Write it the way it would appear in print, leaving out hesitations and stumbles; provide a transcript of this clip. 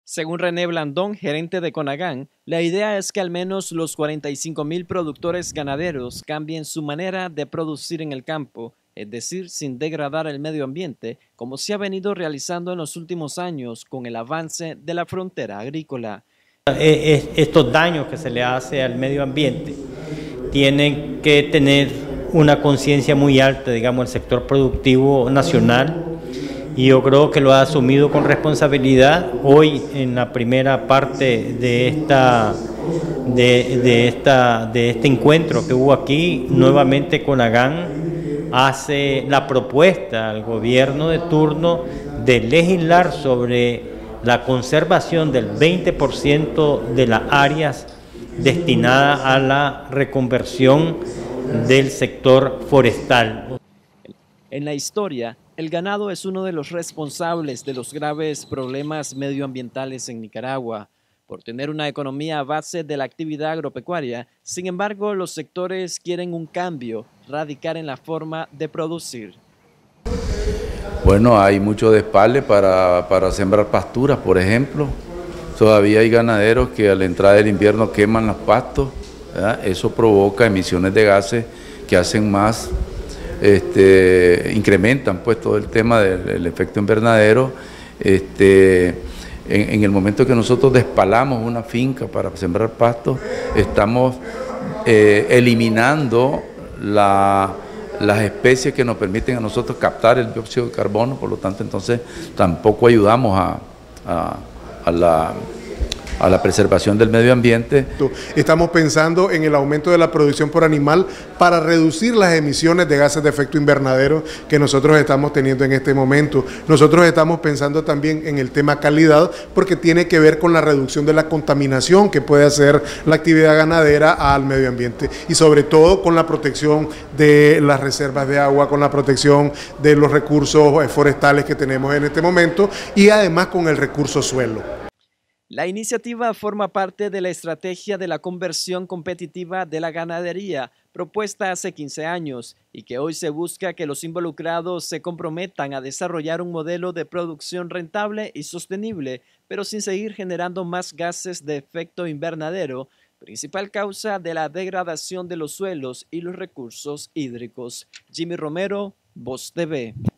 Según René Blandón, gerente de Conagán, la idea es que al menos los 45,000 productores ganaderos cambien su manera de producir en el campo, es decir, sin degradar el medio ambiente, como se ha venido realizando en los últimos años con el avance de la frontera agrícola. Estos daños que se le hace al medio ambiente tienen que tener una conciencia muy alta, digamos, el sector productivo nacional, y yo creo que lo ha asumido con responsabilidad. Hoy, en la primera parte de este encuentro que hubo aquí, nuevamente Conagán hace la propuesta al gobierno de turno de legislar sobre la conservación del 20% de las áreas destinadas a la reconversión del sector forestal. En la historia, el ganado es uno de los responsables de los graves problemas medioambientales en Nicaragua. Por tener una economía a base de la actividad agropecuaria, sin embargo, los sectores quieren un cambio, radicar en la forma de producir. Bueno, hay mucho despale para sembrar pasturas, por ejemplo. Todavía hay ganaderos que a la entrada del invierno queman los pastos, ¿verdad? Eso provoca emisiones de gases que hacen más, incrementan pues todo el tema del efecto invernadero. En el momento que nosotros despalamos una finca para sembrar pastos, estamos eliminando las especies que nos permiten a nosotros captar el dióxido de carbono. Por lo tanto, entonces tampoco ayudamos a la preservación del medio ambiente. Estamos pensando en el aumento de la producción por animal para reducir las emisiones de gases de efecto invernadero que nosotros estamos teniendo en este momento. Nosotros estamos pensando también en el tema calidad, porque tiene que ver con la reducción de la contaminación que puede hacer la actividad ganadera al medio ambiente, y sobre todo con la protección de las reservas de agua, con la protección de los recursos forestales que tenemos en este momento, y además con el recurso suelo. La iniciativa forma parte de la estrategia de la conversión competitiva de la ganadería, propuesta hace 15 años, y que hoy se busca que los involucrados se comprometan a desarrollar un modelo de producción rentable y sostenible, pero sin seguir generando más gases de efecto invernadero, principal causa de la degradación de los suelos y los recursos hídricos. Jimmy Romero, Voz TV.